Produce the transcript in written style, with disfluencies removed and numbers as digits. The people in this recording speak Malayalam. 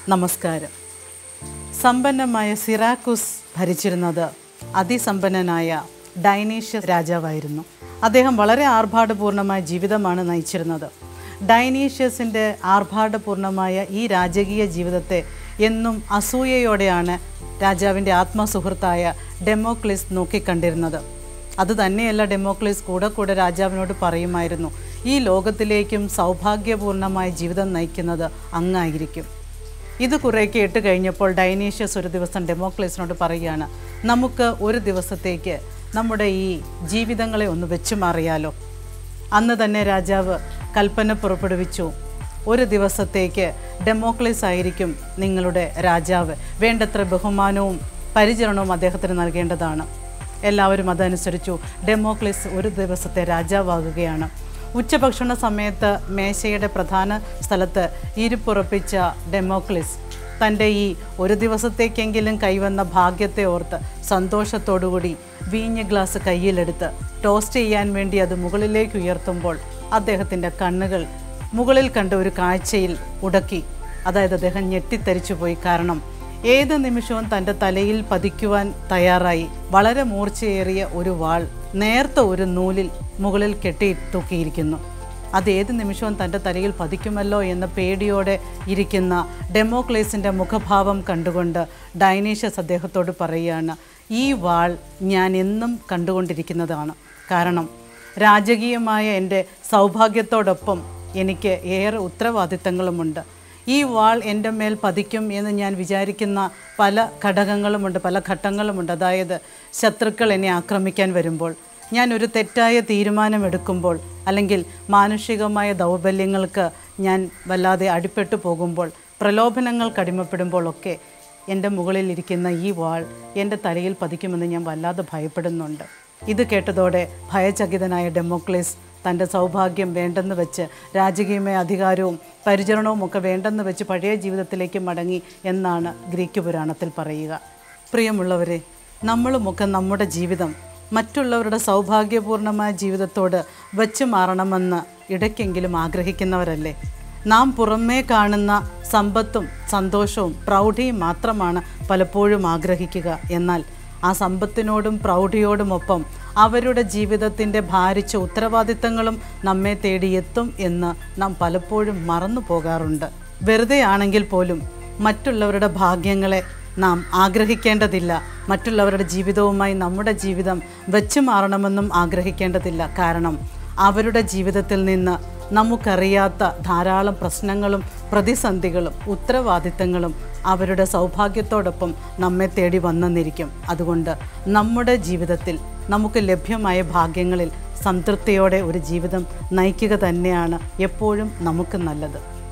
നമസ്കാരം. സമ്പന്നമായ സിറാക്കുസ് ഭരിച്ചിരുന്നത് അതിസമ്പന്നനായ ഡൈനീഷ്യസ് രാജാവായിരുന്നു. അദ്ദേഹം വളരെ ആർഭാടപൂർണമായ ജീവിതമാണ് നയിച്ചിരുന്നത്. ഡൈനീഷ്യസിൻ്റെ ആർഭാടപൂർണമായ ഈ രാജകീയ ജീവിതത്തെ എന്നും അസൂയയോടെയാണ് രാജാവിൻ്റെ ആത്മസുഹൃത്തായ ഡെമോക്ലിസ് നോക്കിക്കണ്ടിരുന്നത്. അതുതന്നെയല്ല, ഡെമോക്ലിസ് കൂടെ രാജാവിനോട് പറയുമായിരുന്നു, ഈ ലോകത്തിലേക്കും സൗഭാഗ്യപൂർണമായ ജീവിതം നയിക്കുന്നത് അങ്ങായിരിക്കും. ഇത് കുറേ കേട്ട് കഴിഞ്ഞപ്പോൾ ഡൈനീഷ്യസ് ഒരു ദിവസം ഡെമോക്ലിസിനോട് പറയുകയാണ്, നമുക്ക് ഒരു ദിവസത്തേക്ക് നമ്മുടെ ഈ ജീവിതങ്ങളെ ഒന്ന് വെച്ചു മാറിയാലോ. അന്ന് തന്നെ രാജാവ് കൽപ്പന പുറപ്പെടുവിച്ചു, ഒരു ദിവസത്തേക്ക് ഡെമോക്ലിസ് ആയിരിക്കും നിങ്ങളുടെ രാജാവ്. വേണ്ടത്ര ബഹുമാനവും പരിചരണവും അദ്ദേഹത്തിന് നൽകേണ്ടതാണ്. എല്ലാവരും അതനുസരിച്ചു. ഡെമോക്ലിസ് ഒരു ദിവസത്തെ രാജാവാകുകയാണ്. ഉച്ചഭക്ഷണ സമയത്ത് മേശയുടെ പ്രധാന സ്ഥലത്ത് ഇരിപ്പുറപ്പിച്ച ഡെമോക്ലിസ് തൻ്റെ ഈ ഒരു ദിവസത്തേക്കെങ്കിലും കൈവന്ന ഭാഗ്യത്തെ ഓർത്ത് സന്തോഷത്തോടുകൂടി വീഞ്ഞ് ഗ്ലാസ് കയ്യിലെടുത്ത് ടോസ്റ്റ് ചെയ്യാൻ വേണ്ടി അത് മുകളിലേക്ക് ഉയർത്തുമ്പോൾ അദ്ദേഹത്തിൻ്റെ കണ്ണുകൾ മുകളിൽ കണ്ട ഒരു കാഴ്ചയിൽ ഉടക്കി. അതായത് അദ്ദേഹം ഞെട്ടിത്തരിച്ചു പോയി. കാരണം ഏത് നിമിഷവും തൻ്റെ തലയിൽ പതിക്കുവാൻ തയ്യാറായി വളരെ മൂർച്ചയേറിയ ഒരു വാൾ നേർത്ത ഒരു നൂലിൽ മുകളിൽ കെട്ടി തൂക്കിയിരിക്കുന്നു. അത് ഏത് നിമിഷവും തൻ്റെ തലയിൽ പതിക്കുമല്ലോ എന്ന പേടിയോടെ ഇരിക്കുന്ന ഡെമോക്ലിസിൻ്റെ മുഖഭാവം കണ്ടുകൊണ്ട് ഡൈനീഷ്യസ് അദ്ദേഹത്തോട് പറയുകയാണ്, ഈ വാൾ ഞാൻ എന്നും കണ്ടുകൊണ്ടിരിക്കുന്നതാണ്. കാരണം രാജകീയമായ എൻ്റെ സൗഭാഗ്യത്തോടൊപ്പം എനിക്ക് ഏറെ ഉത്തരവാദിത്തങ്ങളുമുണ്ട്. ഈ വാൾ എൻ്റെ മേൽ പതിക്കും എന്ന് ഞാൻ വിചാരിക്കുന്ന പല ഘടകങ്ങളുമുണ്ട്, പല ഘട്ടങ്ങളുമുണ്ട്. അതായത് ശത്രുക്കൾ എന്നെ ആക്രമിക്കാൻ വരുമ്പോൾ, ഞാൻ ഒരു തെറ്റായ തീരുമാനമെടുക്കുമ്പോൾ, അല്ലെങ്കിൽ മാനുഷികമായ ദൗർബല്യങ്ങൾക്ക് ഞാൻ വല്ലാതെ അടിപ്പെട്ടു പോകുമ്പോൾ, പ്രലോഭനങ്ങൾക്ക് അടിമപ്പെടുമ്പോഴൊക്കെ എൻ്റെ മുകളിലിരിക്കുന്ന ഈ വാൾ എൻ്റെ തലയിൽ പതിക്കുമെന്ന് ഞാൻ വല്ലാതെ ഭയപ്പെടുന്നുണ്ട്. ഇത് കേട്ടതോടെ ഭയചകിതനായ ഡെമോക്ലിസ് തൻ്റെ സൗഭാഗ്യം വേണ്ടെന്ന് വെച്ച്, രാജകീയമായ അധികാരവും പരിചരണവും ഒക്കെ വേണ്ടെന്ന് വെച്ച് പഴയ ജീവിതത്തിലേക്ക് മടങ്ങി എന്നാണ് ഗ്രീക്ക് പുരാണത്തിൽ പറയുക. പ്രിയമുള്ളവരെ, നമ്മളുമൊക്കെ നമ്മുടെ ജീവിതം മറ്റുള്ളവരുടെ സൗഭാഗ്യപൂർണമായ ജീവിതത്തോട് വച്ച് മാറണമെന്ന് ഇടയ്ക്കെങ്കിലും ആഗ്രഹിക്കുന്നവരല്ലേ? നാം പുറമേ കാണുന്ന സമ്പത്തും സന്തോഷവും പ്രൗഢിയും മാത്രമാണ് പലപ്പോഴും ആഗ്രഹിക്കുക. എന്നാൽ ആ സമ്പത്തിനോടും പ്രൗഢിയോടുമൊപ്പം അവരുടെ ജീവിതത്തിൻ്റെ ഭാരിച്ച ഉത്തരവാദിത്തങ്ങളും നമ്മെ തേടിയെത്തും എന്ന് നാം പലപ്പോഴും മറന്നു പോകാറുണ്ട്. വെറുതെ ആണെങ്കിൽ പോലും മറ്റുള്ളവരുടെ ഭാഗ്യങ്ങളെ നാം ആഗ്രഹിക്കേണ്ടതില്ല. മറ്റുള്ളവരുടെ ജീവിതവുമായി നമ്മുടെ ജീവിതം വെച്ചു മാറണമെന്നും ആഗ്രഹിക്കേണ്ടതില്ല. കാരണം അവരുടെ ജീവിതത്തിൽ നിന്ന് നമുക്കറിയാത്ത ധാരാളം പ്രശ്നങ്ങളും പ്രതിസന്ധികളും ഉത്തരവാദിത്തങ്ങളും അവരുടെ സൗഭാഗ്യത്തോടൊപ്പം നമ്മെ തേടി വന്നെന്നിരിക്കും. അതുകൊണ്ട് നമ്മുടെ ജീവിതത്തിൽ നമുക്ക് ലഭ്യമായ ഭാഗ്യങ്ങളിൽ സംതൃപ്തിയോടെ ഒരു ജീവിതം നയിക്കുക തന്നെയാണ് എപ്പോഴും നമുക്ക് നല്ലത്.